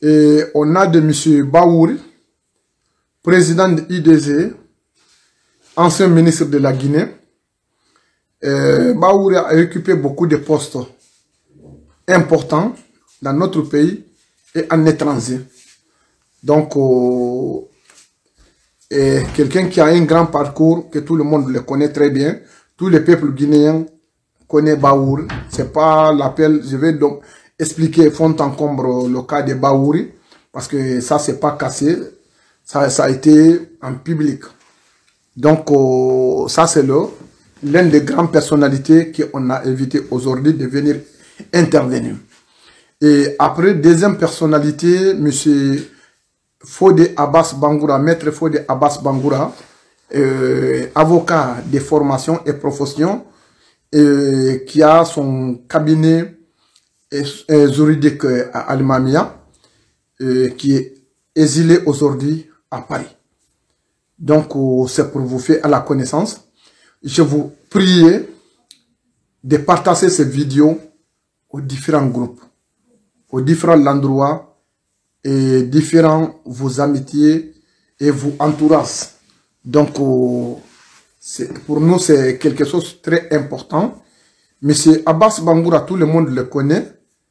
Et on a de M. Baouri, président de l'IDZ, ancien ministre de la Guinée. Baouri a occupé beaucoup de postes importants dans notre pays et en étranger. Donc, quelqu'un qui a un grand parcours, que tout le monde le connaît très bien. Tous les peuples guinéens connaissent Baouri. C'est pas l'appel, je vais donc expliquer fond en comble le cas de Baouri, parce que ça, c'est pas cassé. Ça a été en public. Donc, ça, c'est l'une des grandes personnalités qu'on a invité aujourd'hui de venir intervenir. Et après, deuxième personnalité, M. Fodé Abbas Bangoura, maître Fodé Abbas Bangoura, avocat de formation et profession, qui a son cabinet juridique à Almamia, qui est exilé aujourd'hui à Paris. Donc, c'est pour vous faire à la connaissance. Je vous prie de partager cette vidéo aux différents groupes, aux différents endroits et différents vos amitiés et vos entourages. Donc, pour nous, c'est quelque chose de très important. Monsieur Abbas Bangoura, tout le monde le connaît.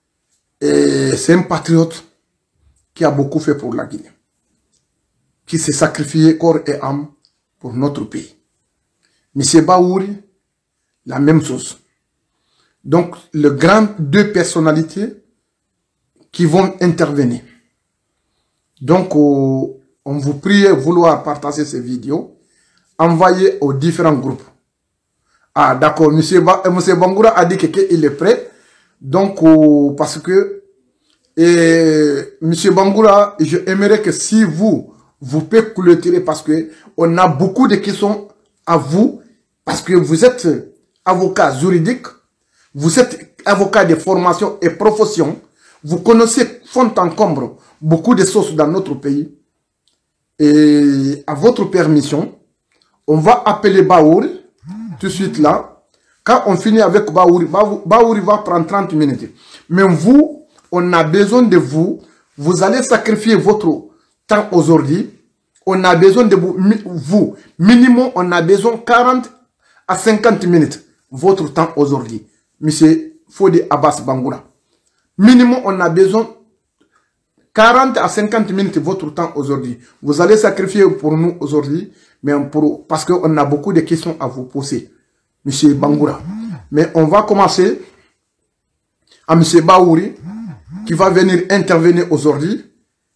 Et c'est un patriote qui a beaucoup fait pour la Guinée, qui s'est sacrifié corps et âme pour notre pays. Monsieur Baouri, la même chose. Donc, les grandes deux personnalités qui vont intervenir. Donc, on vous prie de vouloir partager ces vidéos, envoyer aux différents groupes. Ah, d'accord, monsieur Bangoura a dit qu'il est prêt. Donc, parce que, monsieur Bangoura, je aimerais que si vous pouvez clôturer, parce que on a beaucoup de questions à vous, parce que vous êtes avocat juridique, vous êtes avocat de formation et profession, vous connaissez fond en comble beaucoup de choses dans notre pays. Et à votre permission, on va appeler Baouri tout de suite là. Quand on finit avec Baouri, Baouri va prendre 30 minutes. Mais vous, on a besoin de vous. Vous allez sacrifier votre temps aujourd'hui. On a besoin de vous. Minimum, on a besoin 40 à 50 minutes. Votre temps aujourd'hui. Monsieur Fodé Abbas Bangoura. Minimum, on a besoin 40 à 50 minutes votre temps aujourd'hui. Vous allez sacrifier pour nous aujourd'hui, mais parce qu'on a beaucoup de questions à vous poser, monsieur Bangoura. Mais on va commencer à monsieur Baouri, qui va venir intervenir aujourd'hui.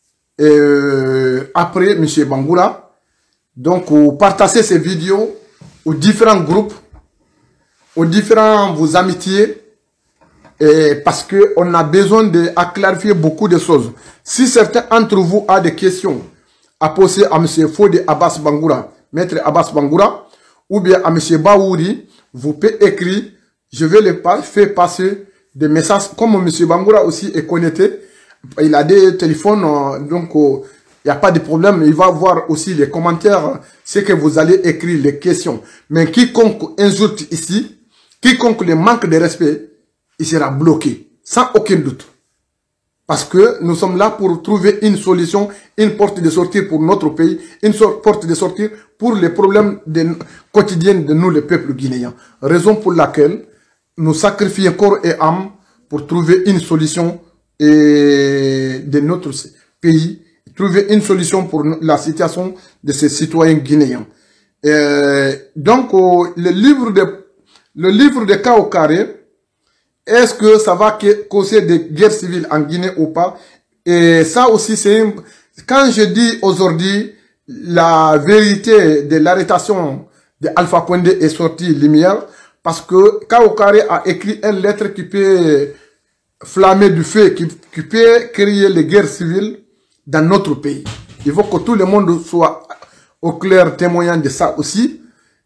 Après monsieur Bangoura. Donc, partagez ces vidéos aux différents groupes, aux différents vos amitiés. Parce qu'on a besoin de clarifier beaucoup de choses. Si certains d'entre vous ont des questions à poser à M. Fodé Abbas Bangoura, maître Abbas Bangoura, ou bien à M. Baouri, vous pouvez écrire, je vais les faire passer des messages. Comme M. Bangoura aussi est connecté, il a des téléphones, donc il n'y a pas de problème. Il va voir aussi les commentaires, ce que vous allez écrire, les questions. Mais quiconque insulte ici, quiconque le manque de respect, il sera bloqué, sans aucun doute. Parce que nous sommes là pour trouver une solution, une porte de sortie pour notre pays, une porte de sortie pour les problèmes quotidiens de nous, le peuple guinéen. Raison pour laquelle nous sacrifions corps et âme pour trouver une solution de notre pays, trouver une solution pour la situation de ces citoyens guinéens. Donc, le livre de Kao Carré, est-ce que ça va causer des guerres civiles en Guinée ou pas? Et ça aussi, c'est... Quand je dis aujourd'hui, la vérité de l'arrestation de Alpha Condé est sortie lumière, parce que Kao Carré a écrit une lettre qui peut flammer du feu, qui peut créer les guerres civiles dans notre pays. Il faut que tout le monde soit au clair témoignant de ça aussi.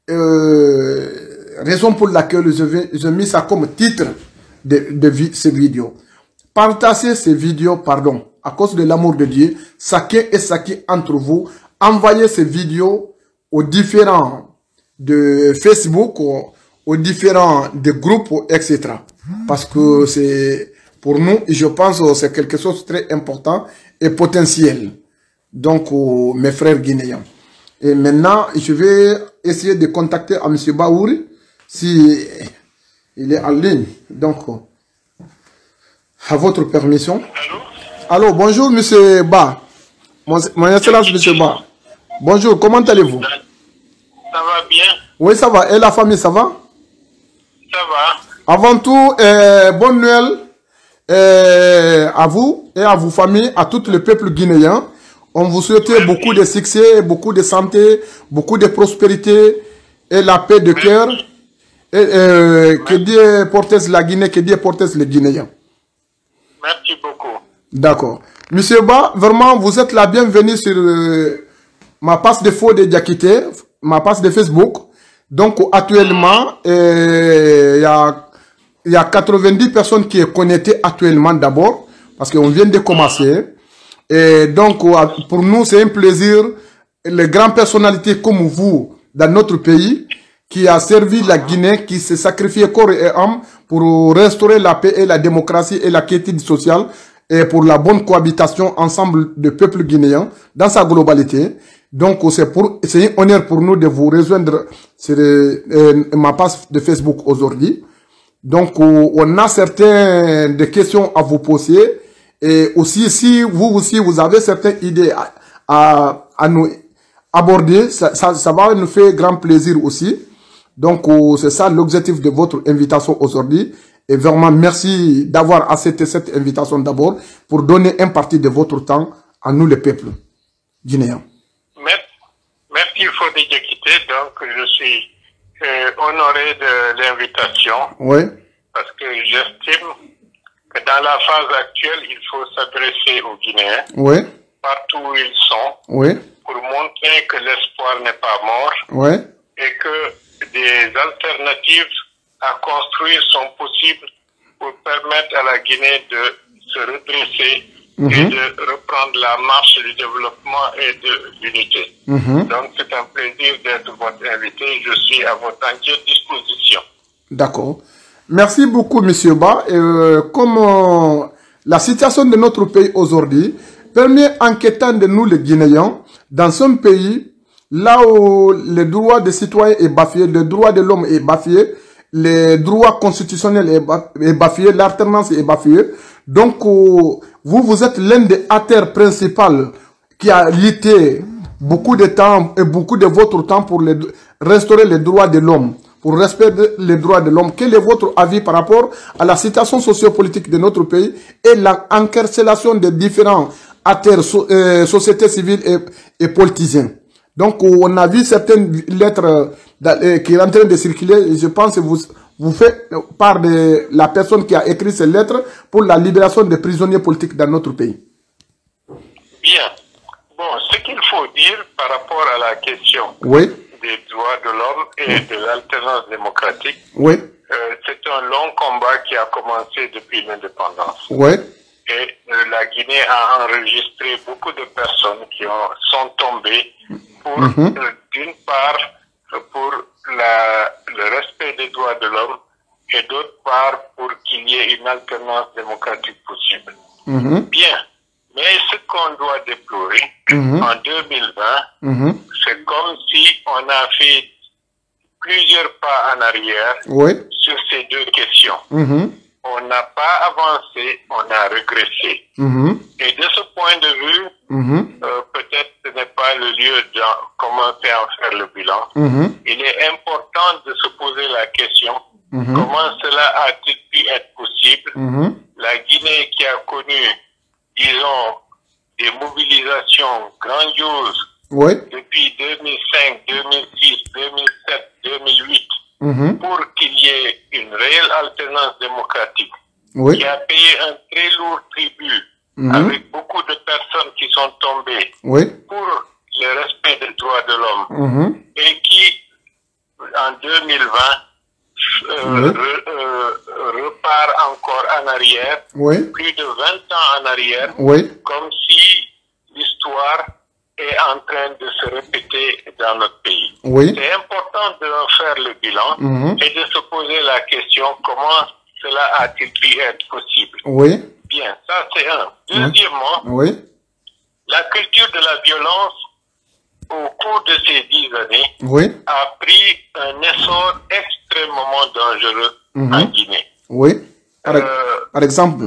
Raison pour laquelle je mis ça comme titre de ces vidéos. Partagez ces vidéos, pardon, à cause de l'amour de Dieu, chacun et chacun entre vous, envoyez ces vidéos aux différents de Facebook, aux différents de groupes, etc. Parce que c'est, pour nous, je pense que c'est quelque chose de très important et potentiel. Donc, mes frères guinéens. Et maintenant, je vais essayer de contacter à M. Baouri, si il est en ligne. Donc, à votre permission. Allô? Allô, bonjour M. Ba. Mon excellence M. Ba. Bonjour, comment allez-vous? Ça va bien? Oui, ça va. Et la famille, ça va? Ça va. Avant tout, bonne Noël à vous et à vos familles, à tout le peuple guinéen. On vous souhaite beaucoup de succès, beaucoup de santé, beaucoup de prospérité et la paix de cœur. Et que Dieu porte la Guinée, que Dieu porte les Guinéens. Merci beaucoup. D'accord. Monsieur Ba, vraiment, vous êtes la bienvenue sur ma page de faux de Diakité, ma page de Facebook. Donc, actuellement, il y a 90 personnes qui sont connectées actuellement d'abord, parce qu'on vient de commencer. Et donc, pour nous, c'est un plaisir, les grandes personnalités comme vous, dans notre pays, qui a servi la Guinée, qui s'est sacrifié corps et âme pour restaurer la paix et la démocratie et la quiétude sociale, et pour la bonne cohabitation ensemble des peuples guinéens dans sa globalité. Donc, c'est un honneur pour nous de vous rejoindre sur ma page de Facebook aujourd'hui. Donc, on a certaines questions à vous poser. Et aussi, si vous aussi, vous avez certaines idées à nous aborder, ça va nous faire grand plaisir aussi. Donc, c'est ça l'objectif de votre invitation aujourd'hui. Et vraiment, merci d'avoir accepté cette invitation d'abord pour donner une partie de votre temps à nous, les peuples guinéens. Merci, Fodé Diakité. Donc, je suis honoré de l'invitation. Oui. Parce que j'estime que dans la phase actuelle, il faut s'adresser aux Guinéens. Oui. Partout où ils sont. Oui. Pour montrer que l'espoir n'est pas mort. Oui. Et que des alternatives à construire sont possibles pour permettre à la Guinée de se redresser et de reprendre la marche du développement et de l'unité. Donc, c'est un plaisir d'être votre invité. Je suis à votre entière disposition. D'accord. Merci beaucoup, Monsieur Ba. Comme la situation de notre pays aujourd'hui permet, inquiétant de nous, les Guinéens, dans un pays, là où les droits des citoyens est bafoué, les droits de l'homme est bafoué, les droits constitutionnels est bafoué, l'alternance est bafouée. Donc, vous êtes l'un des acteurs principaux qui a lutté beaucoup de temps et beaucoup de votre temps pour restaurer les droits de l'homme, pour respecter les droits de l'homme. Quel est votre avis par rapport à la situation sociopolitique de notre pays et l'encarcération des différents acteurs, sociétés civiles et politiciens? Donc, on a vu certaines lettres qui sont en train de circuler. Je pense que vous faites part de la personne qui a écrit ces lettres pour la libération des prisonniers politiques dans notre pays. Bien. Bon, ce qu'il faut dire par rapport à la question des droits de l'homme et de l'alternance démocratique, c'est un long combat qui a commencé depuis l'indépendance. Et la Guinée a enregistré beaucoup de personnes qui sont tombées pour, d'une part, pour le respect des droits de l'homme et d'autre part, pour qu'il y ait une alternance démocratique possible. Bien. Mais ce qu'on doit déplorer en 2020, c'est comme si on a fait plusieurs pas en arrière sur ces deux questions. On n'a pas avancé, on a régressé. Et de ce point de vue, peut-être ce n'est pas le lieu de commencer à faire le bilan. Il est important de se poser la question, comment cela a-t-il pu être possible? La Guinée qui a connu, disons, des mobilisations grandioses depuis 2005, 2006, 2007, 2008, pour qu'il y ait une réelle alternance démocratique, qui a payé un très lourd tribut avec beaucoup de personnes qui sont tombées pour le respect des droits de l'homme et qui, en 2020, repart encore en arrière, plus de 20 ans en arrière, comme si l'histoire est en train de se répéter dans notre pays. C'est important de faire le bilan et de se poser la question comment cela a-t-il pu être possible. Bien, ça c'est un. Deuxièmement, la culture de la violence, au cours de ces 10 années, a pris un essor extrêmement dangereux en Guinée. Oui. Par exemple.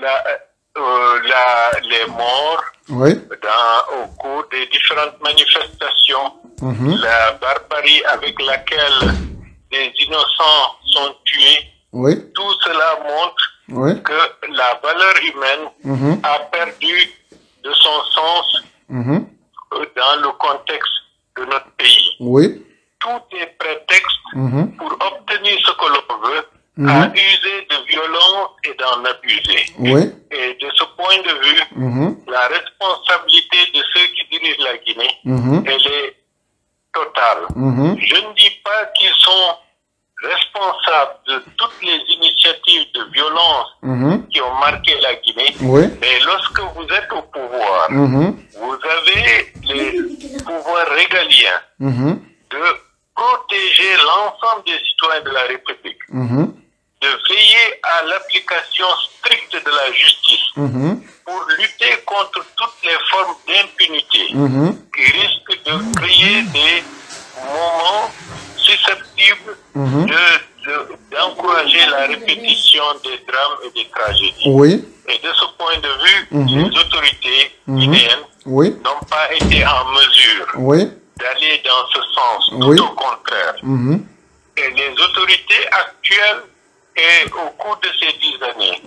Les morts au cours des différentes manifestations, la barbarie avec laquelle des innocents sont tués, tout cela montre que la valeur humaine a perdu de son sens dans le contexte de notre pays. Tout est prétexte pour obtenir ce que l'on veut, à user de violence et d'en abuser. Et de ce point de vue, la responsabilité de ceux qui dirigent la Guinée, elle est totale. Je ne dis pas qu'ils sont responsables de toutes les initiatives de violence qui ont marqué la Guinée, mais lorsque vous êtes au pouvoir, vous avez les pouvoirs régaliens de protéger l'ensemble des citoyens de la République, de veiller à l'application stricte de la justice pour lutter contre toutes les formes d'impunité qui risquent de créer des moments susceptibles d'encourager la répétition des drames et des tragédies. Et de ce point de vue, les autorités guinéennes n'ont pas été en mesure d'aller dans ce sens, tout au contraire. Et les autorités actuelles, et au cours de ces 10 années,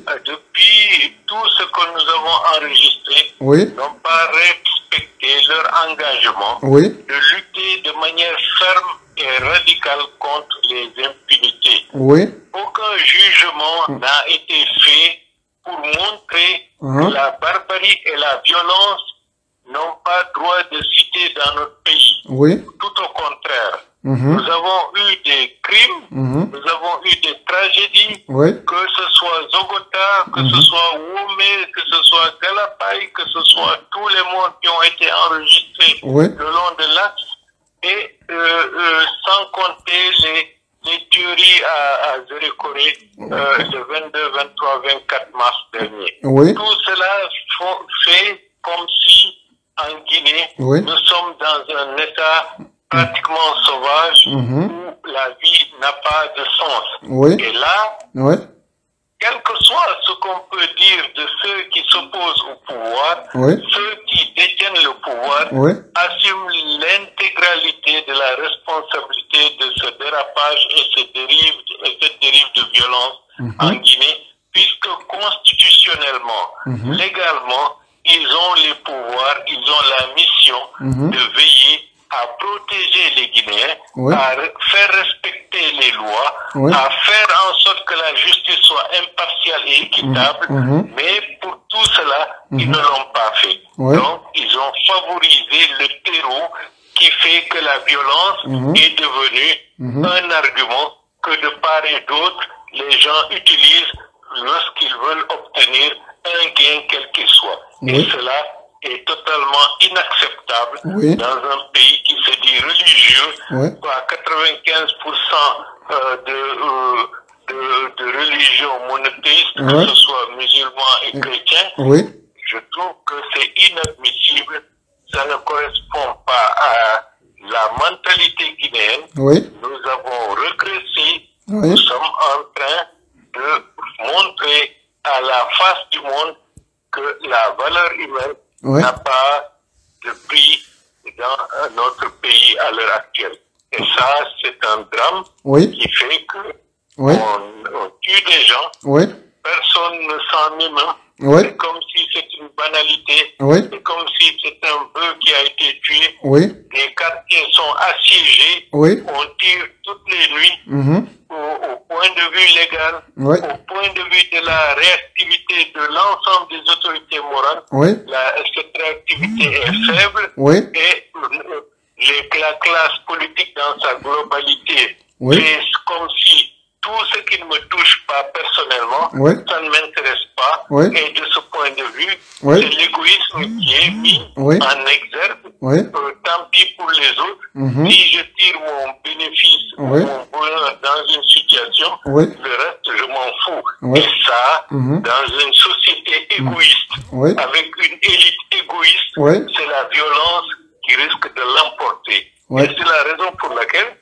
depuis tout ce que nous avons enregistré, n'ont pas respecté leur engagement de lutter de manière ferme et radicale contre les impunités. Aucun jugement n'a été fait pour montrer que la barbarie et la violence n'ont pas droit de citer dans notre pays. Tout au contraire. Nous avons eu des crimes, nous avons eu des tragédies, que ce soit Zogota, que ce soit Womé, que ce soit Galapay, que ce soit tous les morts qui ont été enregistrés le long de l'axe, et sans compter les tueries à Zérékoré le 22, 23, 24 mars dernier. Tout cela fait comme si en Guinée, nous sommes dans un état pratiquement sauvage où la vie n'a pas de sens. Et là, quel que soit ce qu'on peut dire de ceux qui s'opposent au pouvoir, ceux qui détiennent le pouvoir assument l'intégralité de la responsabilité de ce dérapage et cette dérive de violence en Guinée, puisque constitutionnellement, légalement, ils ont les pouvoirs, ils ont la mission de veiller à protéger les Guinéens, à faire respecter les lois, à faire en sorte que la justice soit impartiale et équitable, mais pour tout cela, ils ne l'ont pas fait. Donc, ils ont favorisé le terreau qui fait que la violence est devenue un argument que de part et d'autre, les gens utilisent lorsqu'ils veulent obtenir un gain quel qu'il soit. Et cela est totalement inacceptable dans un pays qui se dit religieux, à 95% de religions monothéistes, que ce soit musulmans et chrétiens. Je trouve que c'est inadmissible, ça ne correspond pas à la mentalité guinéenne. Nous avons régressé, nous sommes en train de montrer à la face du monde que la valeur humaine n'a pas de prix dans notre pays à l'heure actuelle. Et ça, c'est un drame qui fait que on tue des gens, personne ne s'en émeut. C'est comme si c'était une banalité, c'est comme si c'était un bœuf qui a été tué. Les quartiers sont assiégés, on tire toutes les nuits. Au point de vue légal, au point de vue de la réactivité de l'ensemble des autorités morales, cette réactivité est faible et la classe politique dans sa globalité fait comme si tout ce qui ne me touche pas personnellement, ça ne m'intéresse pas. Et de ce point de vue, c'est l'égoïsme qui est mis en exergue. Tant pis pour les autres. Si je tire mon bénéfice, mon bonheur dans une situation, le reste, je m'en fous. Et ça, dans une société égoïste, avec une élite égoïste, Et c'est la raison pour laquelle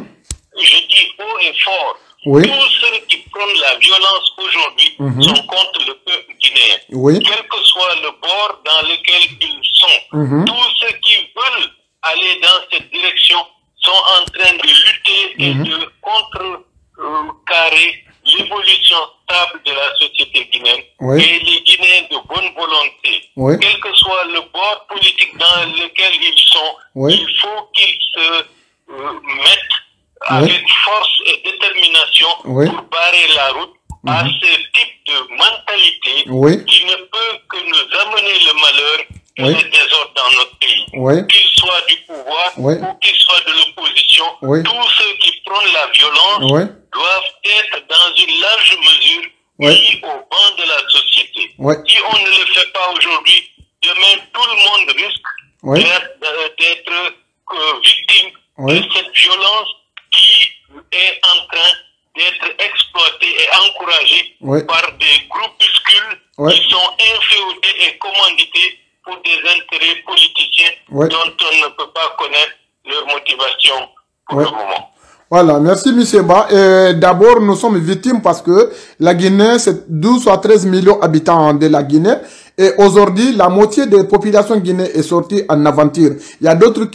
je dis haut et fort, tous ceux qui prennent la violence aujourd'hui sont contre le peuple guinéen. Quel que soit le bord dans lequel ils sont, tous ceux qui veulent aller dans cette direction sont en train de lutter et de contrecarrer l'évolution stable de la société guinéenne. Et les Guinéens de bonne volonté, quel que soit le bord politique dans lequel ils sont, il faut qu'ils se mettent avec force et détermination pour barrer la route à ce type de mentalité qui ne peut que nous amener le malheur et le désordre dans notre pays. Qu'ils soient du pouvoir ou qu'ils soient de l'opposition, tous ceux qui prennent la violence doivent être dans une large mesure mis au banc de la société. Si on ne le fait pas aujourd'hui, demain tout le monde risque d'être victime de cette violence qui est en train d'être exploitée et encouragée par des groupuscules qui sont inféodés et commandités pour des intérêts politiciens dont on ne peut pas connaître leur motivation pour le moment. Voilà, merci M. Ba. D'abord, nous sommes victimes parce que la Guinée, c'est 12 à 13 millions d'habitants de la Guinée. Et aujourd'hui, la moitié des populations guinéennes est sortie en aventure. Il y a d'autres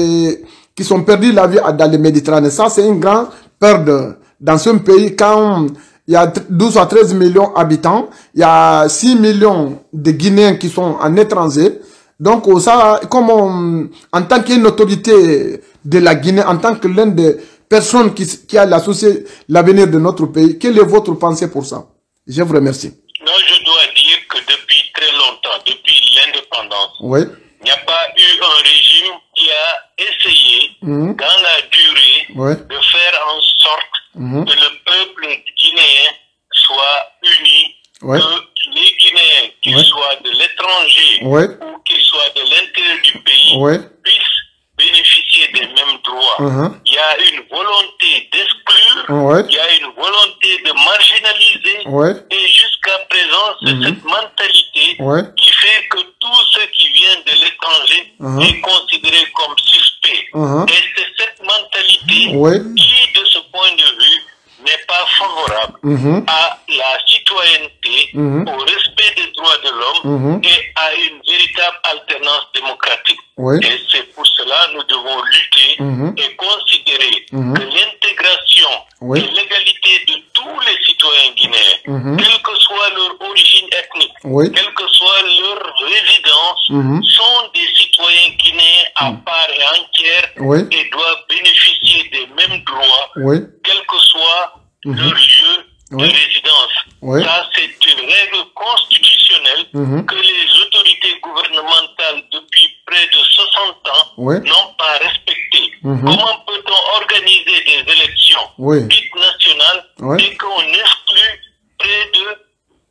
qui sont perdus la vie dans les Méditerranées. Ça, c'est une grande perte dans ce pays quand il y a 12 à 13 millions d'habitants. Il y a 6 millions de Guinéens qui sont en étranger. Donc, ça, comme en tant qu'une autorité de la Guinée, en tant que l'une des personnes qui a l'associé l'avenir de notre pays, quelle est votre pensée pour ça? Je vous remercie. Non, je dois dire que depuis très longtemps, depuis l'indépendance, il n'y a pas eu un régime qui a essayé, dans la durée, de faire en sorte que le peuple guinéen soit uni, que les Guinéens, qu'ils soient de l'étranger ou qu'ils soient de l'intérieur du pays, puissent bénéficier des mêmes droits. Il y a une volonté d'exclure, il y a une volonté de marginaliser, et jusqu'à présent, c'est cette mentalité qui fait que tout ce qui vient de l'étranger est considéré comme suspect. Et c'est cette mentalité qui, de ce point de vue, n'est pas favorable à la citoyenneté, au respect des droits de l'homme et à une véritable alternance démocratique. Et c'est pour cela que nous devons lutter et considérer que l'intégration et l'égalité de tous les citoyens guinéens, quelle que soit leur origine ethnique, quelle que soit leur résidence, sont des citoyens guinéens à part et entière et doivent bénéficier des mêmes droits, quel que soit leur lieu de résidence. Ça, c'est une règle constitutionnelle que les autorités gouvernementales depuis près de 60 ans n'ont pas respectée. Comment peut-on organiser des élections dites nationales et qu'on exclut près de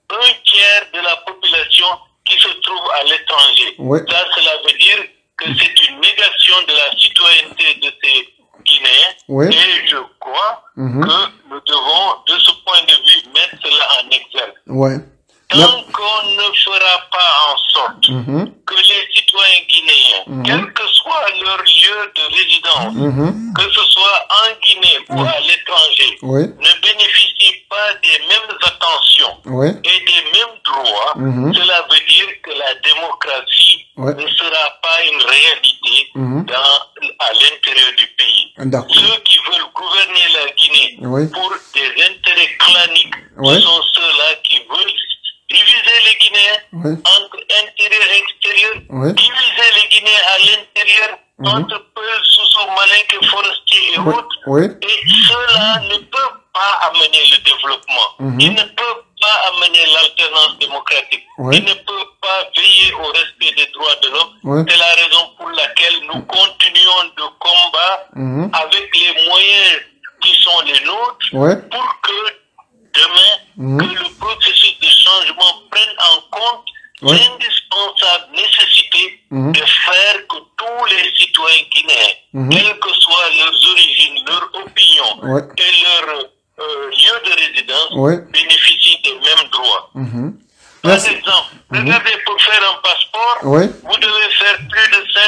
1/3 de la population qui se trouve à l'étranger? Ça, cela veut dire que c'est une négation de la citoyenneté de ces Guinéens, et je crois que nous devons, de ce point de vue, mettre cela en exergue. Tant qu'on ne fera pas en sorte que les citoyens guinéens, quel que soit leur lieu de résidence, que ce soit en Guinée ou à l'étranger, ne bénéficient pas des mêmes attentions et des mêmes droits, cela veut dire que la démocratie ne sera pas une réalité à l'intérieur du pays. Ceux qui veulent gouverner la Guinée pour des intérêts claniques, ce sont ceux-là qui veulent diviser les Guinéens entre intérieur et extérieur, diviser les Guinéens à l'intérieur entre Peul, Sousso, Malinké, Forestier et autres. Et ceux-là ne peuvent pas amener le développement. Ils ne peuvent pas amener l'alternance démocratique. Ils ne peuvent pas veiller au respect des droits de l'homme. C'est la raison pour laquelle nous continuons de combattre avec les moyens qui sont les nôtres pour que demain, que le processus de changement prenne en compte l'indispensable nécessité de faire que tous les citoyens guinéens, quelles que soient leurs origines, leurs opinions et leur lieu de résidence, bénéficient des mêmes droits. Par exemple, regardez, pour faire un passeport, vous devez faire plus de 5000 km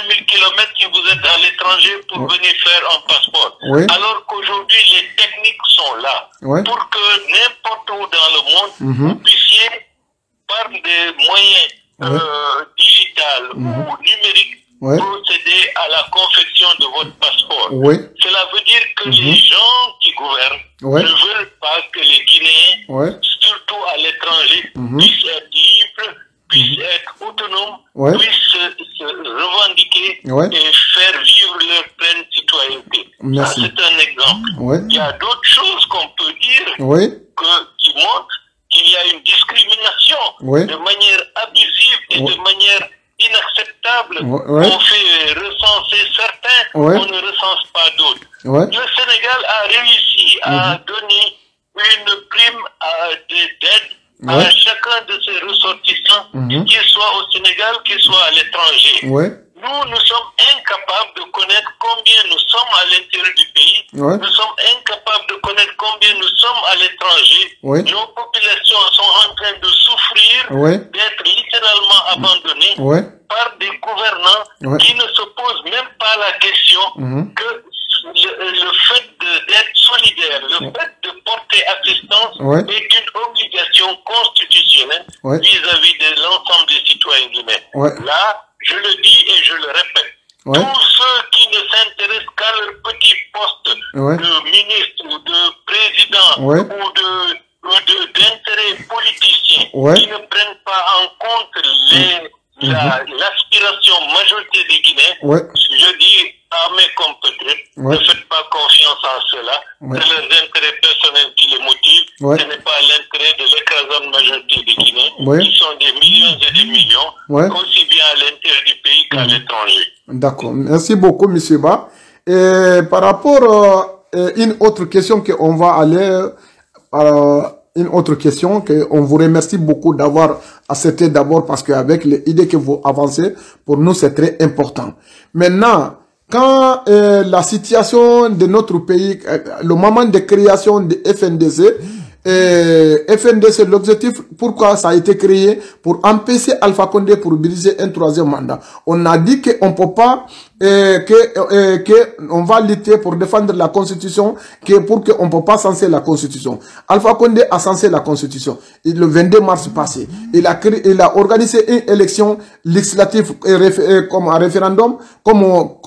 kilomètres si vous êtes à l'étranger pour venir faire un passeport. Alors qu'aujourd'hui, les techniques sont là pour que n'importe où dans le monde, vous puissiez, par des moyens digitaux ou numériques, procéder à la confection de votre passeport. Cela veut dire que les gens qui gouvernent ne veulent pas que les Guinéens, surtout à l'étranger, puissent être libres, puissent être autonomes, puissent se revendiquer et faire vivre leur pleine citoyenneté. Ça, c'est un exemple. Il y a d'autres choses qu'on peut dire qui montrent qu'il y a une discrimination de manière abusive et de manière inacceptable. On fait recenser certains, on ne recense pas d'autres. Le Sénégal a réussi à donner une prime d'aide à chacun de ses ressortissants, qu'ils soient au Sénégal, qu'ils soient à l'étranger. Nous sommes incapables de connaître combien nous sommes à l'intérieur du pays. Nous sommes incapables de connaître combien nous sommes à l'étranger. Nos populations sont en train de souffrir, d'être littéralement abandonnées par des gouvernants qui ne se posent même pas la question que le fait d'être solidaire, le fait de porter assistance est une obligation constitutionnelle vis-à-vis de l'ensemble des citoyens guinéens. Là, je le dis et je le répète, tous ceux qui ne s'intéressent qu'à leur petit poste de ministre ou de président ou d'intérêt politicien, qui ne prennent pas en compte l'aspiration majorité des Guinéens, je dis à mes compatriotes, ne faites pas confiance en cela, c'est leurs intérêts personnels qui les motivent, ce n'est pas l'intérêt de l'écrasante majorité des Guinéens, qui sont des millions et des millions, aussi bien à l'intérieur du pays qu'à l'étranger. D'accord, merci beaucoup M. Ba. Et par rapport à une autre question qu'on va aller une autre question que on vous remercie beaucoup d'avoir accepté d'abord parce qu'avec les idées que vous avancez, pour nous c'est très important. Maintenant, quand la situation de notre pays, le moment de création de FNDC, FNDC, l'objectif, pourquoi ça a été créé? Pour empêcher Alpha Condé pour briser un troisième mandat. On a dit qu'on ne peut pas, on va lutter pour défendre la Constitution, pour qu'on ne peut pas censer la Constitution. Alpha Condé a censé la Constitution. Et le 22 mars passé, il a organisé une élection législative comme un référendum, comme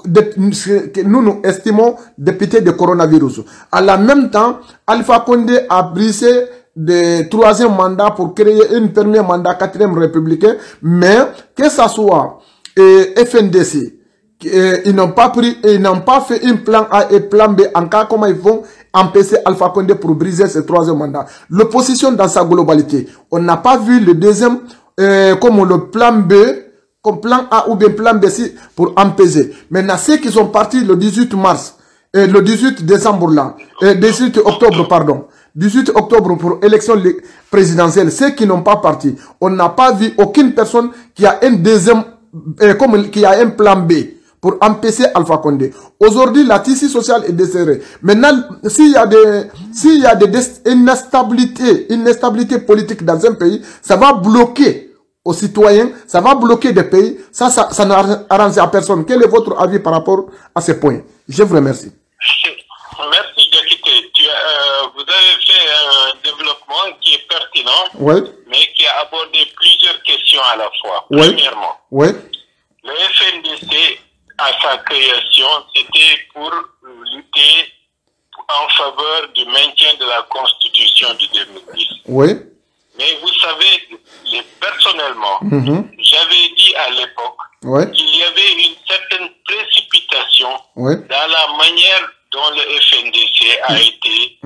nous estimons député de coronavirus. À la même temps, Alpha Condé a brisé de troisième mandat pour créer un premier mandat, quatrième républicain, mais que ça soit FNDC, ils n'ont pas pris, ils n'ont pas fait un plan A et plan B en cas comment ils vont empêcher Alpha Condé pour briser ce troisième mandat. L'opposition dans sa globalité, on n'a pas vu le deuxième comme le plan B, comme plan A ou bien plan B pour empêcher. Maintenant, ceux qui sont partis le 18 mars, le 18 décembre là, 18 octobre pardon, 18 octobre pour élection présidentielle, ceux qui n'ont pas parti, on n'a pas vu aucune personne qui a un deuxième, qui a un plan B pour empêcher Alpha Condé. Aujourd'hui, la tissu social est desserrée. Maintenant, s'il y a une instabilité politique dans un pays, ça va bloquer aux citoyens, ça va bloquer des pays. Ça n'arrange à personne. Quel est votre avis par rapport à ce point? Je vous remercie. Merci, Diakité. Vous avez fait un développement qui est pertinent, mais qui a abordé plusieurs questions à la fois. Premièrement, le FNDC, à sa création, c'était pour lutter en faveur du maintien de la Constitution de 2010. Mais vous savez, personnellement, j'avais dit à l'époque qu'il y avait une certaine précipitation dans la manière dont le FNDC a été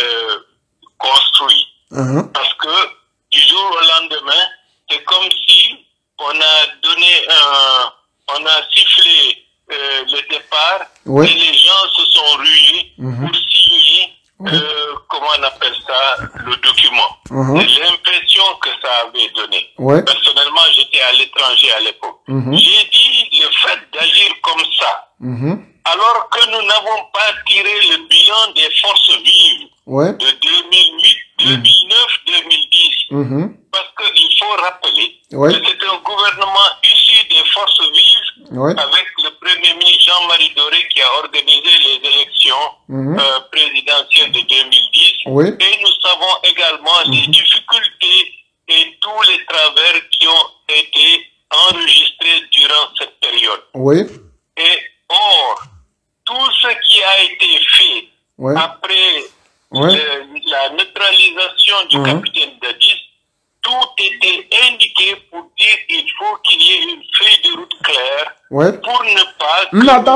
construit. Parce que du jour au lendemain, c'est comme si on a donné on a sifflé le départ et les gens se sont rués pour signer, comment on appelle ça, le document. C'est l'impression que ça avait donné. Personnellement, j'étais à l'étranger à l'époque. J'ai dit le fait d'agir comme ça, alors que nous n'avons pas tiré le bilan des forces vives de 2008, 2009, 2010. Parce qu'il faut rappeler que c'est un gouvernement issu des forces vives avec le premier a organisé les élections présidentielles de 2010. Oui. Et nous savons également les difficultés et tous les travers qui ont été enregistrés durant cette période. Oui. Et or, tout ce qui a été fait après la neutralisation du capitaine Dadis, tout était indiqué pour dire qu'il faut qu'il y ait une feuille de route claire pour ne pas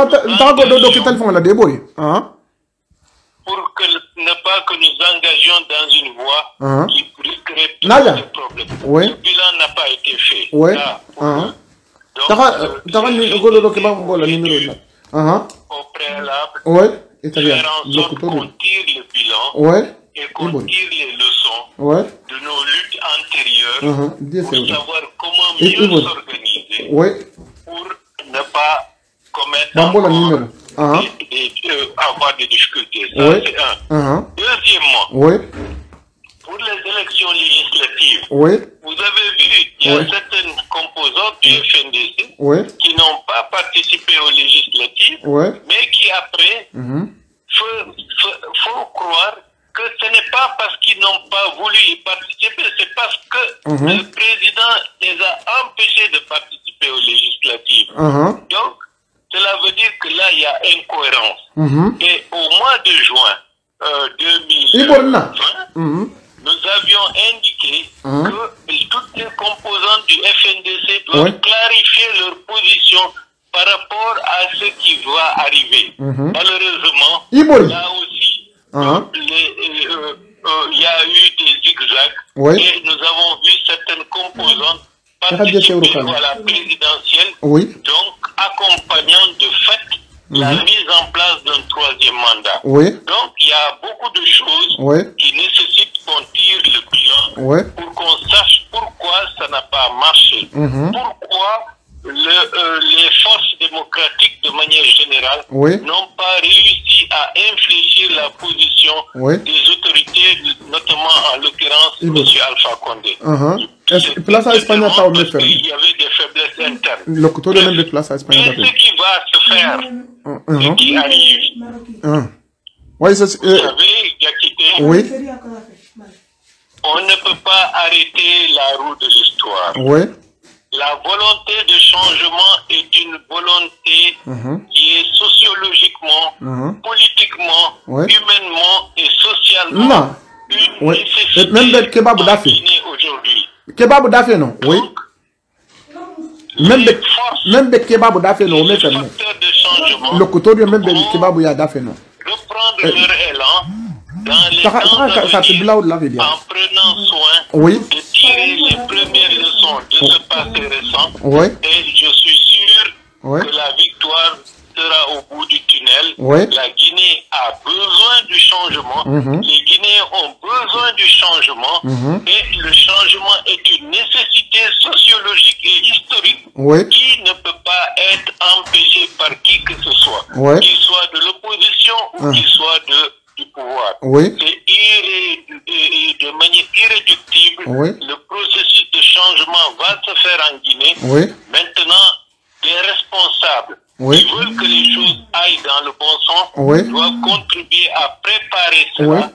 que nous engagions dans une voie qui risquerait tous les problèmes. Le bilan n'a pas été fait. Au préalable, faire en sorte qu'on tire le bilan et qu'on tire les leçons de nos luttes antérieures pour savoir comment mieux s'organiser pour ne pas commettre avoir des difficultés. Ça, c'est un. Deuxièmement, pour les élections législatives, vous avez vu, il y a certaines composantes du FNDC qui n'ont pas participé aux législatives, mais qui après faut croire que ce n'est pas parce qu'ils n'ont pas voulu y participer, c'est parce que le président les a empêchés de participer aux législatives. Donc, cela veut dire que là, il y a incohérence. Et au mois de juin 2020, nous avions indiqué que toutes les composantes du FNDC doivent clarifier leur position par rapport à ce qui va arriver. Malheureusement, là aussi, il y a eu des zigzags et nous avons vu certaines composantes participer à la présidentielle, donc accompagnant de fait la mise en place d'un troisième mandat. Donc il y a beaucoup de choses qui nécessitent qu'on tire le bilan pour qu'on sache pourquoi ça n'a pas marché. Pourquoi les forces démocratiques de manière générale n'ont pas réussi à infléchir la position des autorités, notamment en l'occurrence M. Alpha Condé. Plaza España está parce qu'il y avait des faiblesses internes. Mais ce qui va se faire, ce qui arrive, vous savez, Diakité, on ne peut pas arrêter la roue de l'histoire. La volonté de changement est une volonté qui est sociologiquement, politiquement, humainement et socialement une nécessité aujourd'hui. Kebab d'affaires, non? Oui. Même de kebab d'affaires, non? Les facteurs de changement le couteau de même de kebab d'affaires, non? Reprendre leur élan dans les temps à venir, en prenant soin de tirer les premières leçons de ce passé récent. Et je suis sûr que la victoire sera au bout du tunnel. La Guinée a besoin du changement. Les Guinéens ont besoin du changement. Et le changement est une nécessité sociologique et historique qui ne peut pas être empêchée par qui que ce soit. Qu'il soit de l'opposition ou qu'il soit du pouvoir. C'est de manière irréductible. Le processus de changement va se faire en Guinée. Maintenant, les responsables qui veulent que les choses aillent dans le bon sens doivent contribuer à préparer cela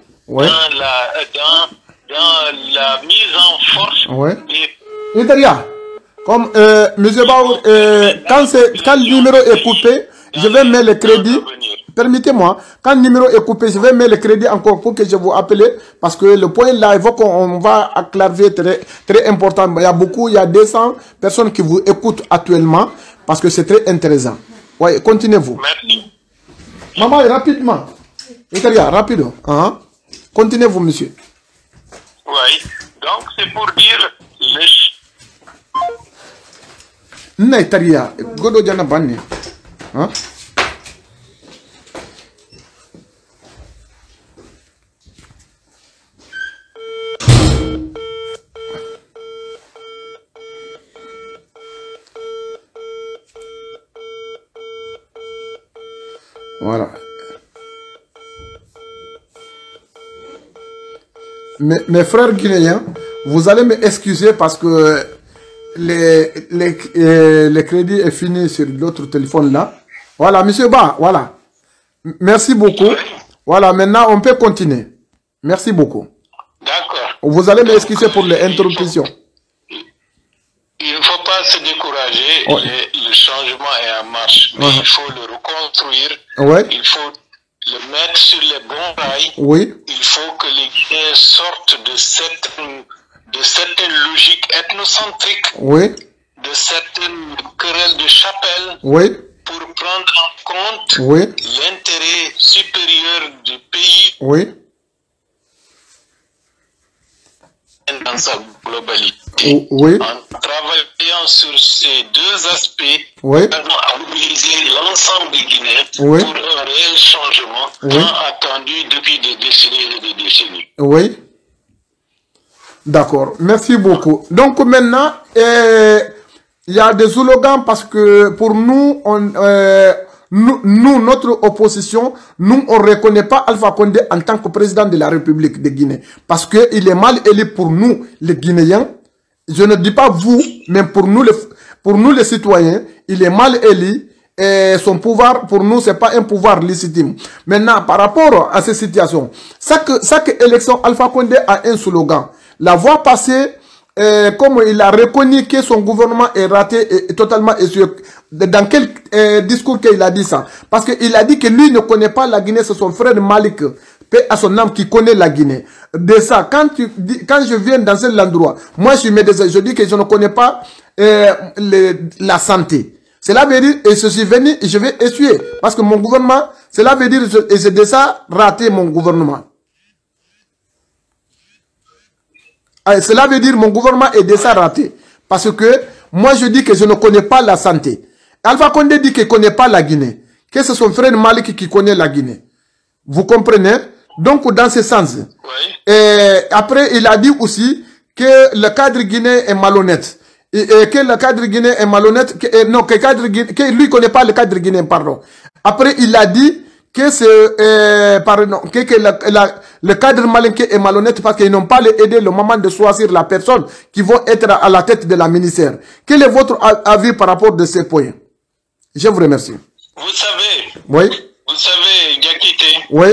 dans la mise en force des... Comme M. Baour, quand le numéro est coupé, je vais mettre le crédit. Permettez-moi, quand le numéro est coupé, je vais mettre le crédit encore pour que je vous appelle. Parce que le point là, il faut qu'on va acclaver très important. Il y a 200 personnes qui vous écoutent actuellement. Parce que c'est très intéressant. Oui, continuez-vous. Merci. Maman, rapidement. Rapide. Continuez-vous, monsieur. Oui, donc c'est pour dire... Naitaria, Godo Jana Bani. Voilà. Mes frères guinéens, vous allez m'excuser parce que le crédit est fini sur l'autre téléphone là. Voilà, monsieur Ba, voilà. Merci beaucoup. Oui. Voilà, maintenant, on peut continuer. Merci beaucoup. D'accord. Vous allez m'excuser pour l'interruption. Il ne faut pas se décourager. Oui. Le changement est en marche. Mais il faut le reconstruire. Oui. Il faut le mettre sur les bons rails. Oui. Il faut que les Guinéens sortent de certaines logiques ethnocentriques. Oui. De certaines querelles de chapelle. Oui. Pour prendre en compte l'intérêt supérieur du pays. Oui. Dans sa globalité. Oui. En travaillant sur ces deux aspects, oui. nous allons mobiliser l'ensemble des Guinéens oui. pour un réel changement tant attendu depuis des décennies et des décennies. Oui. D'accord. Merci beaucoup. Donc maintenant, il y a des slogans parce que pour nous, notre opposition, nous, on ne reconnaît pas Alpha Condé en tant que président de la République de Guinée. Parce qu'il est mal élu pour nous, les Guinéens. Je ne dis pas vous, mais pour nous, les citoyens, il est mal élu. Et son pouvoir, pour nous, c'est pas un pouvoir légitime. Maintenant, par rapport à ces situations, chaque élection, Alpha Condé a un slogan. La voie passée, comme il a reconnu que son gouvernement est raté et totalement échoué. Dans quel discours qu'il a dit ça? Parce qu'il a dit que lui ne connaît pas la Guinée, c'est son frère Malik, paix à son âme, qui connaît la Guinée. De ça, quand je viens dans cet endroit, moi je suis médecin, je dis que je ne connais pas la santé. Cela veut dire, et je suis venu et je vais essuyer. Parce que mon gouvernement, cela veut dire, et j'ai déjà raté mon gouvernement. Cela veut dire mon gouvernement est déjà raté. Parce que moi je dis que je ne connais pas la santé. Alpha Condé dit qu'il ne connaît pas la Guinée. Que c'est son frère Malik qui connaît la Guinée. Vous comprenez? Donc dans ce sens. Oui. Et après il a dit aussi que le cadre guinéen est malhonnête. Et que le cadre guinéen est malhonnête. Que lui ne connaît pas le cadre guinéen, pardon. Après il a dit que c'est le cadre malinqué est malhonnête parce qu'ils n'ont pas aidé le moment de choisir la personne qui va être à la tête de la ministère. Quel est votre avis par rapport de ces points? Je vous remercie. Vous savez, oui. Vous savez, Diakité, oui.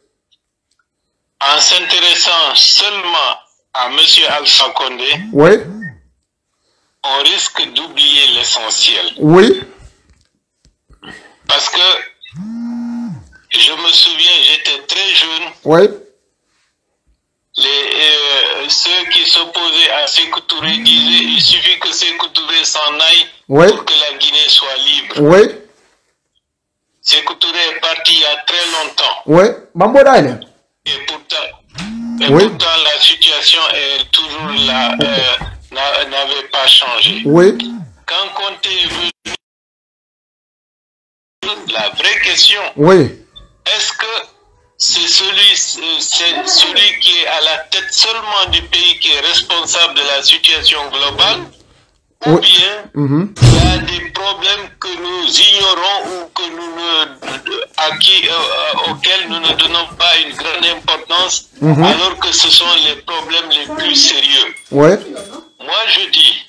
En s'intéressant seulement à M. Alpha Condé, oui. On risque d'oublier l'essentiel. Oui. Parce que je me souviens, j'étais très jeune. Oui. Ceux qui s'opposaient à Sékou Touré disaient il suffit que Sékou Touré s'en aille pour que la Guinée soit libre. Oui. Sékou Touré est parti il y a très longtemps. Oui. Et pourtant la situation est toujours là, n'avait pas changé. Oui. Quand Conté est venu, la vraie question, est-ce que c'est celui qui est à la tête seulement du pays qui est responsable de la situation globale, ou bien il y a des problèmes que nous ignorons ou que auxquels nous ne donnons pas une grande importance, alors que ce sont les problèmes les plus sérieux. Moi je dis,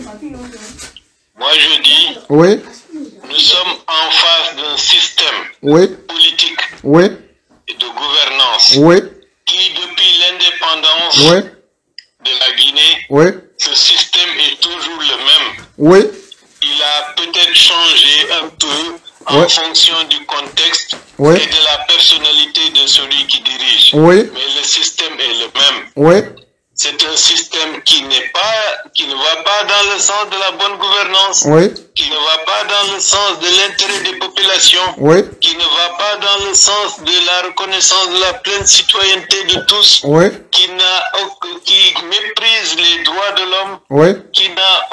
nous sommes en face d'un système politique et de gouvernance qui, depuis l'indépendance de la Guinée, ce système est toujours le même. Il a peut-être changé un peu en fonction du contexte et de la personnalité de celui qui dirige. Mais le système est le même. C'est un système qui ne va pas dans le sens de la bonne gouvernance, qui ne va pas dans le sens de l'intérêt des populations, qui ne va pas dans le sens de la reconnaissance de la pleine citoyenneté de tous, qui méprise les droits de l'homme, qui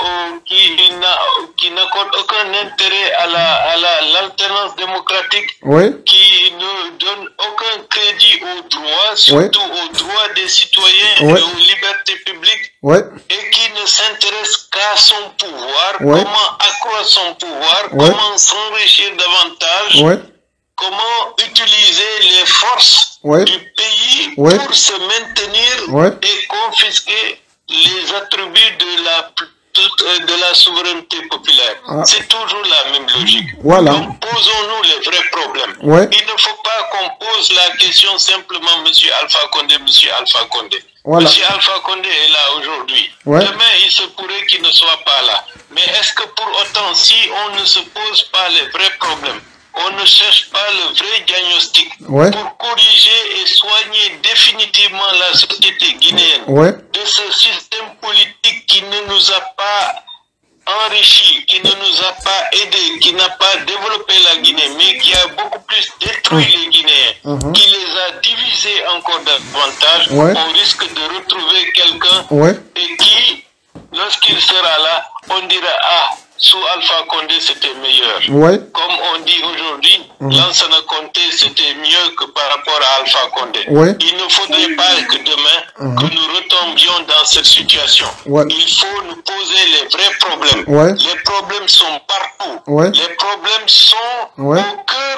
n'accorde aucun intérêt à l'alternance démocratique, qui ne donne aucun crédit aux droits, surtout aux droits des citoyens et aux libertés publiques, et qui ne s'intéresse qu'à son pouvoir, comment accroître son pouvoir, comment s'enrichir davantage, comment utiliser les forces du pays pour se maintenir et confisquer les attributs de la souveraineté populaire. C'est toujours la même logique. Donc posons-nous les vrais problèmes. Il ne faut pas qu'on pose la question simplement, monsieur Alpha Condé, monsieur Alpha Condé. Voilà. Monsieur Alpha Condé est là aujourd'hui. Ouais. Demain, il se pourrait qu'il ne soit pas là. Mais est-ce que pour autant, si on ne se pose pas les vrais problèmes, on ne cherche pas le vrai diagnostic pour corriger et soigner définitivement la société guinéenne de ce système politique qui ne nous a pas enrichi, qui ne nous a pas aidé, qui n'a pas développé la Guinée, mais qui a beaucoup plus détruit les Guinéens, qui les a divisés encore davantage, on risque de retrouver quelqu'un et qui, lorsqu'il sera là, on dira « Ah, sous Alpha Condé, c'était meilleur. Comme on dit aujourd'hui, Lansana Conté, c'était mieux que par rapport à Alpha Condé. Il ne faudrait pas que demain, que nous retombions dans cette situation. Il faut nous poser les vrais problèmes. Les problèmes sont partout. Les problèmes sont au cœur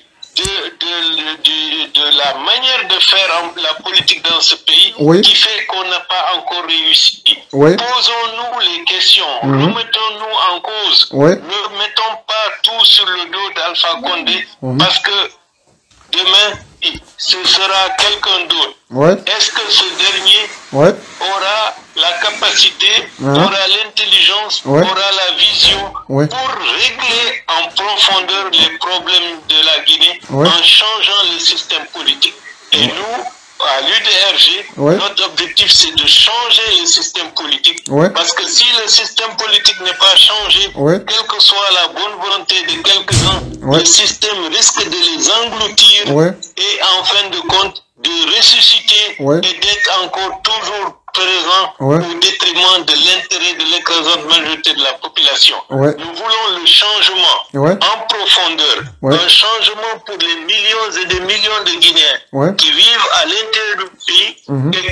de la manière de faire la politique dans ce pays qui fait qu'on n'a pas encore réussi. Posons-nous les questions, remettons-nous en cause, ne mettons pas tout sur le dos d'Alpha Condé parce que demain, ce sera quelqu'un d'autre. Est-ce que ce dernier aura la capacité, aura l'intelligence, aura la vision pour régler en profondeur les problèmes de la Guinée en changeant le système politique? Et nous, à l'UDRG, notre objectif c'est de changer le système politique parce que si le système politique n'est pas changé, quelle que soit la bonne volonté de quelques-uns, le système risque de les engloutir et en fin de compte de ressusciter et d'être encore toujours présent au détriment de l'intérêt de l'écrasante majorité de la population. Nous voulons le changement en profondeur, un changement pour les millions et des millions de Guinéens qui vivent à l'intérieur du pays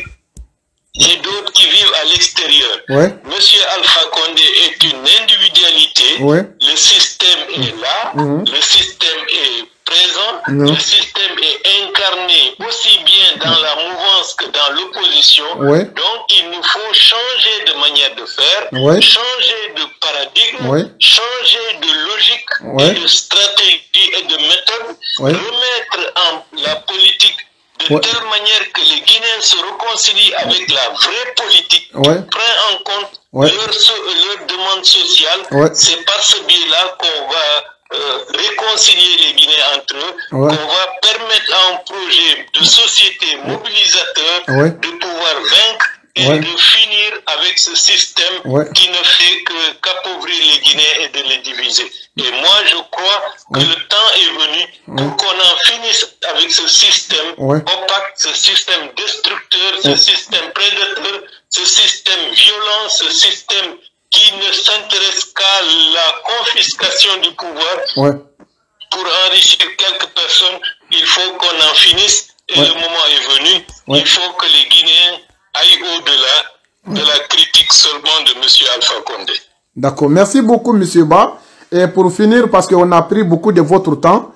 et d'autres qui vivent à l'extérieur. Monsieur Alpha Condé est une individualité, le système est là, le système est présent, le système est incarné aussi bien dans la mouvance que dans l'opposition. Donc il nous faut changer de manière de faire, changer de paradigme, changer de logique et de stratégie et de méthode, remettre en la politique de telle manière que les Guinéens se réconcilient avec la vraie politique, prennent en compte leurs demandes sociales. C'est par ce biais-là qu'on va réconcilier les Guinéens entre eux, qu'on va permettre à un projet de société mobilisateur de pouvoir vaincre et de finir avec ce système qui ne fait qu'appauvrir les Guinéens et de les diviser. Et moi, je crois que le temps est venu pour qu'on en finisse avec ce système opaque, ce système destructeur, ce système prédateur, ce système violent, ce système qui ne s'intéresse qu'à la confiscation du pouvoir pour enrichir quelques personnes. Il faut qu'on en finisse et le moment est venu. Il faut que les Guinéens aillent au-delà de la critique seulement de M. Alpha Condé. D'accord. Merci beaucoup, M. Ba. Et pour finir, parce qu'on a pris beaucoup de votre temps,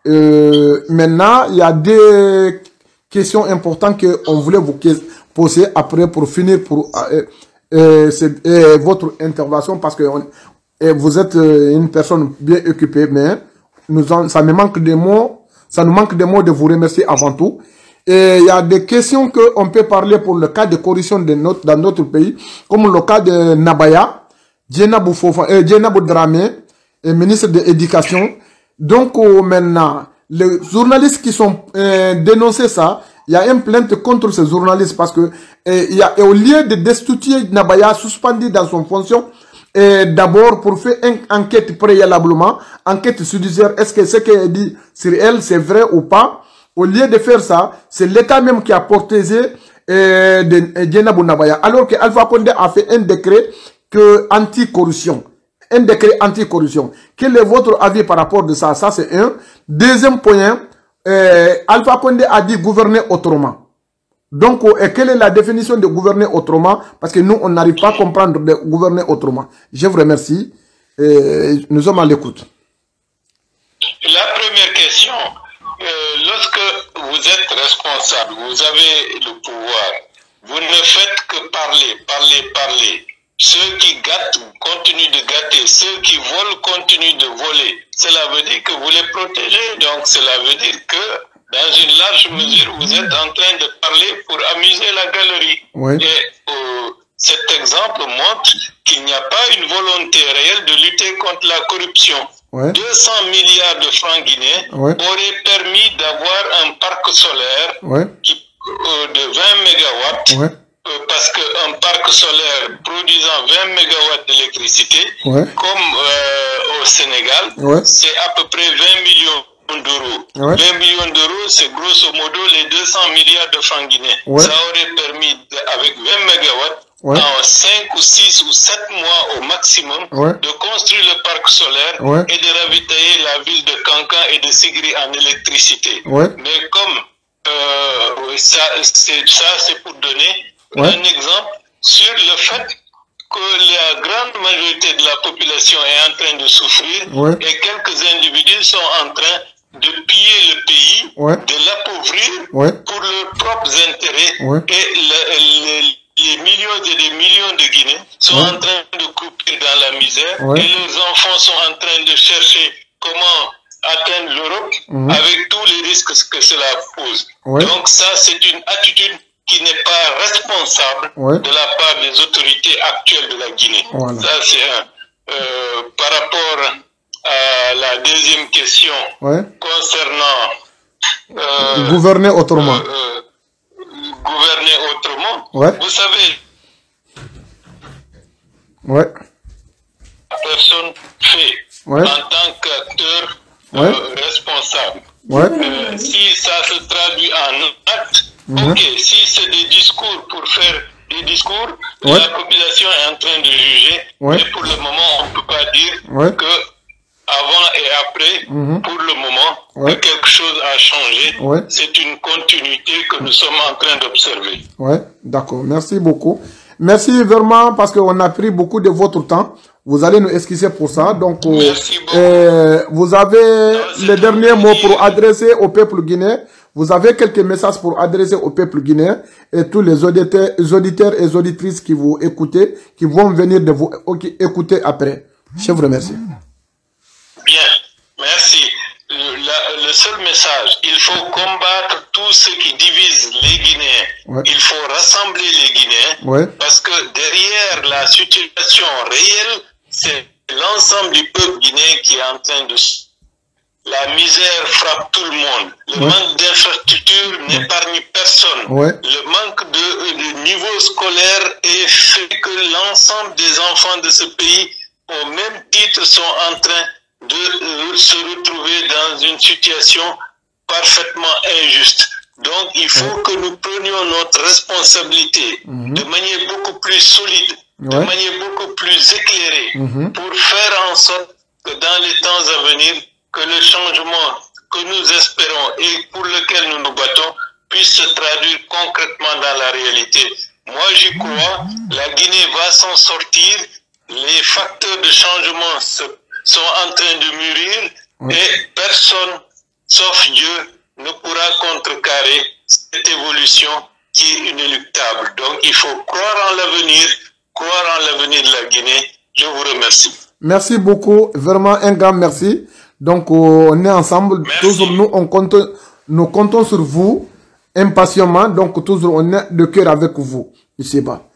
maintenant, il y a des questions importantes qu'on voulait vous poser après pour finir pour votre intervention, parce que vous êtes une personne bien occupée, mais ça me manque des mots, ça nous manque des mots de vous remercier avant tout. Et il y a des questions qu'on peut parler pour le cas de corruption dans notre pays, comme le cas de Nabaya, Djenabou Dramé, ministre de l'Éducation. Donc maintenant, les journalistes qui sont dénoncés ça, il y a une plainte contre ces journalistes parce que au lieu de destituer Nabaya, suspendu dans son fonction, d'abord pour faire une enquête préalablement, enquête judiciaire, est-ce que ce qu'elle dit sur elle, c'est vrai ou pas? Au lieu de faire ça, c'est l'État même qui a protégé Djenabou Nabaya. Alors que Alpha Condé a fait un décret anti-corruption. Un décret anti-corruption. Quel est votre avis par rapport de ça? Ça, c'est un. Deuxième point, Alpha Condé a dit gouverner autrement. Donc, quelle est la définition de gouverner autrement? Parce que nous, on n'arrive pas à comprendre de gouverner autrement. Je vous remercie. Nous sommes à l'écoute. La première question, lorsque vous êtes responsable, vous avez le pouvoir, vous ne faites que parler, parler, parler. Ceux qui gâtent continuent de gâter, ceux qui volent continuent de voler. Cela veut dire que vous les protégez, donc cela veut dire que dans une large mesure, vous êtes en train de parler pour amuser la galerie. Oui. Et cet exemple montre qu'il n'y a pas une volonté réelle de lutter contre la corruption. Ouais. 200 milliards de francs guinéens auraient permis d'avoir un parc solaire de 20 mégawatts, parce qu'un parc solaire produisant 20 mégawatts d'électricité, comme au Sénégal, c'est à peu près 20 millions d'euros. 20 millions d'euros, c'est grosso modo les 200 milliards de francs guinéens. Ça aurait permis, avec 20 mégawatts, en 5 ou 6 ou 7 mois au maximum, de construire le parc solaire et de ravitailler la ville de Kankan et de Sigri en électricité. Mais comme ça c'est pour donner un exemple sur le fait que la grande majorité de la population est en train de souffrir et quelques individus sont en train de piller le pays, de l'appauvrir pour leurs propres intérêts et les millions et des millions de Guinéens sont en train de couper dans la misère et leurs enfants sont en train de chercher comment atteindre l'Europe avec tous les risques que cela pose. Donc ça, c'est une attitude qui n'est pas responsable de la part des autorités actuelles de la Guinée. Ça, c'est un. Par rapport à la deuxième question concernant... gouverner autrement. Gouverner autrement. Vous savez, la personne fait en tant qu'acteur responsable. Si ça se traduit en acte, ok, si c'est des discours pour faire des discours, la population est en train de juger, mais pour le moment, on ne peut pas dire que avant et après, pour le moment, que quelque chose a changé. C'est une continuité que nous sommes en train d'observer. D'accord. Merci beaucoup. Merci vraiment parce qu'on a pris beaucoup de votre temps. Vous allez nous excuser pour ça. Donc, vous avez les derniers mots pour adresser au peuple guinéen. Vous avez quelques messages pour adresser au peuple guinéen et tous les auditeurs et auditrices qui vous écoutent, qui vont venir de vous écouter après. Je vous remercie. Bien, merci. Le seul message, il faut combattre tout ce qui divise les Guinéens. Il faut rassembler les Guinéens parce que derrière la situation réelle, c'est l'ensemble du peuple guinéen qui est en train de... La misère frappe tout le monde. Le manque d'infrastructures n'épargne personne. Le manque de niveau scolaire fait que l'ensemble des enfants de ce pays, au même titre, sont en train de se retrouver dans une situation parfaitement injuste. Donc, il faut que nous prenions notre responsabilité de manière beaucoup plus solide, de manière beaucoup plus éclairée, pour faire en sorte que dans les temps à venir, que le changement que nous espérons et pour lequel nous nous battons puisse se traduire concrètement dans la réalité. Moi, j'y crois, la Guinée va s'en sortir, les facteurs de changement sont en train de mûrir et personne, sauf Dieu, ne pourra contrecarrer cette évolution qui est inéluctable. Donc, il faut croire en l'avenir, croire en l'avenir de la Guinée. Je vous remercie. Merci beaucoup, vraiment un grand merci. Donc, on est ensemble. Merci. Toujours, nous comptons sur vous impatiemment. Donc, toujours, on est de cœur avec vous. Je sais pas.